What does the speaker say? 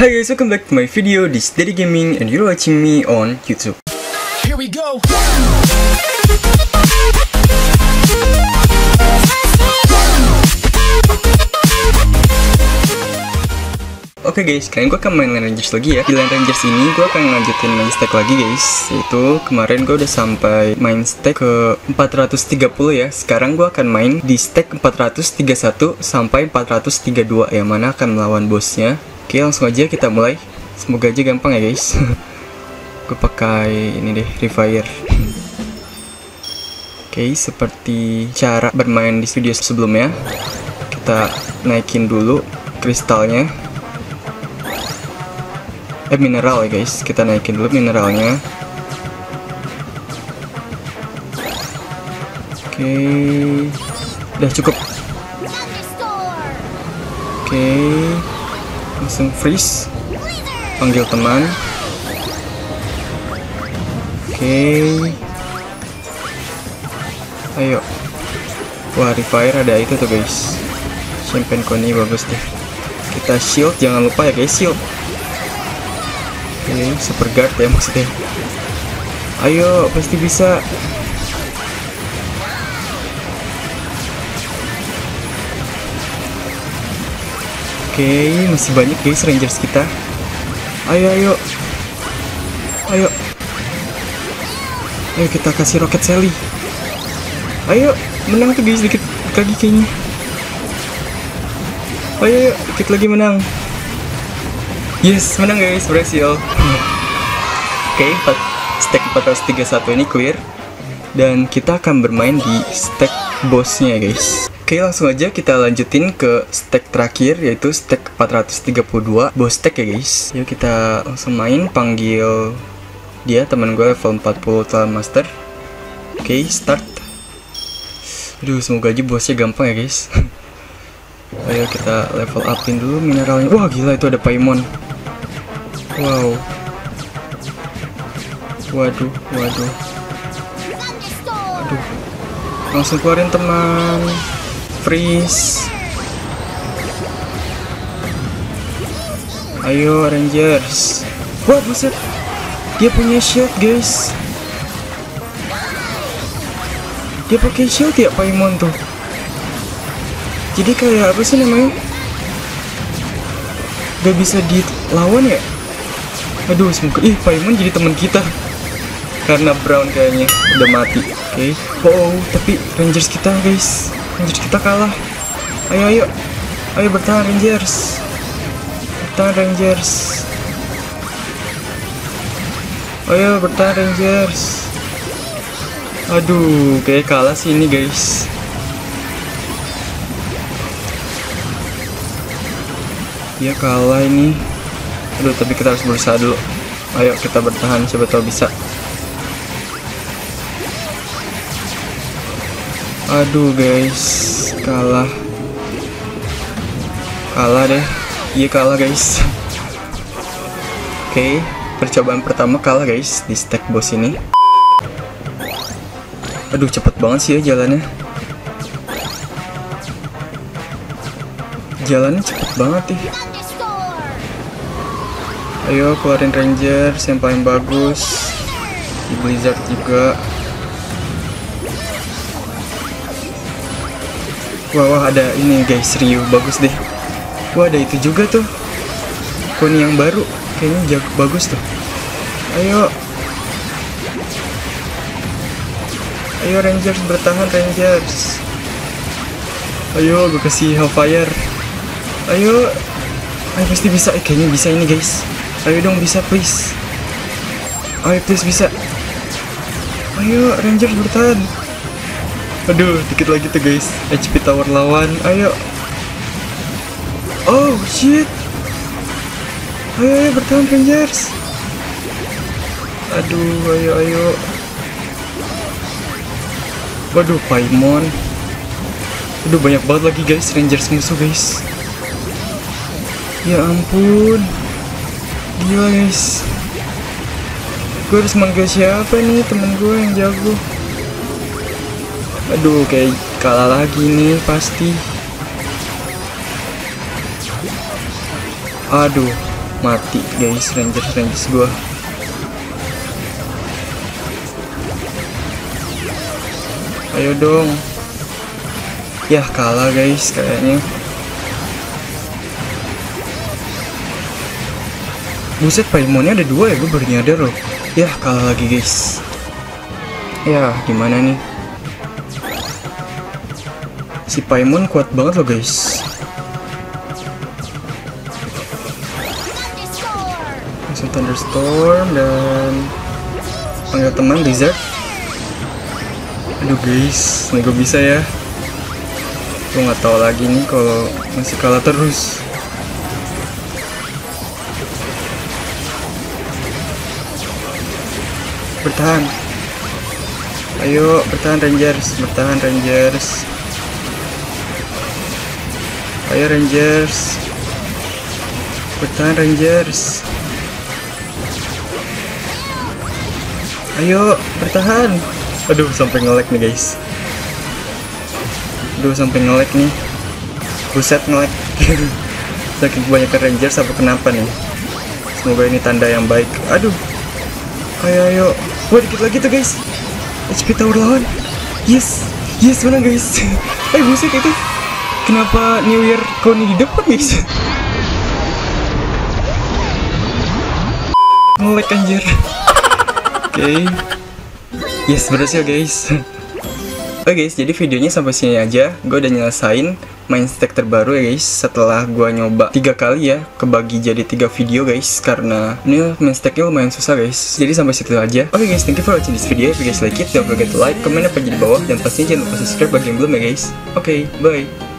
Hi guys, welcome back to my video. This is Daddy Gaming and you're watching me on YouTube. Here we go. Oke guys, kalian gue akan main Land Rangers lagi ya. Di Land Rangers ini gue akan lanjutin main stack lagi guys. Yaitu kemarin gue udah sampai main stack ke 430 ya. Sekarang gue akan main di stack 431 sampai 432 yang mana akan melawan bosnya. Oke, langsung aja kita mulai. Semoga aja gampang ya guys. Gue pakai ini deh, Refire. Oke, seperti cara bermain di video sebelumnya, kita naikin dulu kristalnya. Mineral ya guys, kita naikin dulu mineralnya. Oke, udah cukup. Oke, langsung freeze, panggil teman. Oke, ayo. Wah, Refire ada itu tuh guys, Champagne Coney bagus deh. Kita shield, jangan lupa ya guys, shield. Oke, super guard ya maksudnya. Ayo, pasti bisa. Oke, masih banyak guys Rangers kita. Ayo, ayo. Ayo. Ayo kita kasih roket Sally. Ayo, menang tuh guys, dikit lagi kayaknya. Ayo, ayo, dikit lagi menang. Yes, menang guys, berhasil. Oke, stack 431 ini clear. Dan kita akan bermain di stack bossnya guys. Oke, langsung aja kita lanjutin ke stack terakhir, yaitu stack 432 boss stack ya guys. Yuk kita langsung main, panggil dia, teman gue level 40 Talent Master. Oke, start. Aduh, semoga aja bossnya gampang ya guys. Ayo kita level upin dulu mineralnya. Wah gila, itu ada Paimon. Wow. Waduh, waduh. Aduh. Langsung keluarin teman. Freeze. Ayo Rangers. Wah buset, dia punya shield guys. Dia pakai shield ya Paimon tuh. Jadi kayak apa sih namanya, gak bisa dilawan ya. Aduh, semoga Paimon jadi teman kita. Karena Brown kayaknya udah mati. Oke. Oh, tapi Rangers kita guys, Rangers kita kalah. Ayo, ayo, ayo bertahan Rangers. Bertahan Rangers. Ayo bertahan Rangers. Aduh, kayak kalah sih ini guys. Dia kalah ini. Aduh, tapi kita harus berusaha dulu. Ayo kita bertahan, siapa tahu bisa. Aduh guys, kalah. Kalah deh. Iya kalah guys. Oke, percobaan pertama kalah guys di stack boss ini. Aduh, cepet banget sih ya jalannya. Jalannya cepet banget nih. Ayo keluarin Rangers yang paling bagus. Di Blizzard juga. Wah, ada ini guys, Ryu bagus deh. Wah, ada itu juga tuh, Coney yang baru, kayaknya jago bagus tuh. Ayo. Ayo Rangers, bertahan Rangers. Ayo, gue kasih Hellfire. Ayo. Ayo pasti bisa, kayaknya bisa ini guys. Ayo dong, bisa please. Ayo please bisa. Ayo Rangers bertahan. Aduh, dikit lagi tuh guys, HP tower lawan. Ayo. Oh shit. Ayo, ayo bertahan Rangers. Aduh, ayo, ayo. Waduh, Paimon. Aduh, banyak banget lagi guys Rangers musuh guys. Ya ampun, gila guys. Gue harus manggil siapa nih, temen gue yang jago. Aduh, kayak kalah lagi nih pasti. Aduh, Mati guys, Rangers gua. Ayo dong. Ya kalah guys kayaknya. Buset, Paimonnya ada 2 ya, gue baru nyadar loh. Ya kalah lagi guys. Ya gimana nih. Si Paimon kuat banget loh guys. Langsung Thunderstorm dan panggil teman Blizzard. Aduh guys, nih gue bisa ya. Gue nggak tahu lagi nih kalau masih kalah terus. Bertahan. Ayo bertahan Rangers, bertahan Rangers. Ayo Rangers, bertahan Rangers. Ayo bertahan. Aduh sampai nge-lag nih guys. Aduh sampai nge-lag nih. Buset nge-lag. Saking kebanyakan Rangers apa kenapa nih? Semoga ini tanda yang baik. Aduh. Ayo. Wah dikit lagi tuh guys. HP tower lawan. Yes menang guys. Buset itu. Kenapa New Year kau nih di depan guys? Nge-lag anjir. Oke. Yes berhasil guys. Oke guys, jadi videonya sampai sini aja. Gue udah nyelesain main stack terbaru ya guys. Setelah gue nyoba 3 kali ya, kebagi jadi 3 video guys. Karena ini main stacknya lumayan susah guys. Jadi sampai situ aja. Oke guys, thank you for watching this video. If you guys like it, don't forget to like, comment apa di bawah. Dan pastinya jangan lupa subscribe bagi yang belum ya guys. Oke, bye.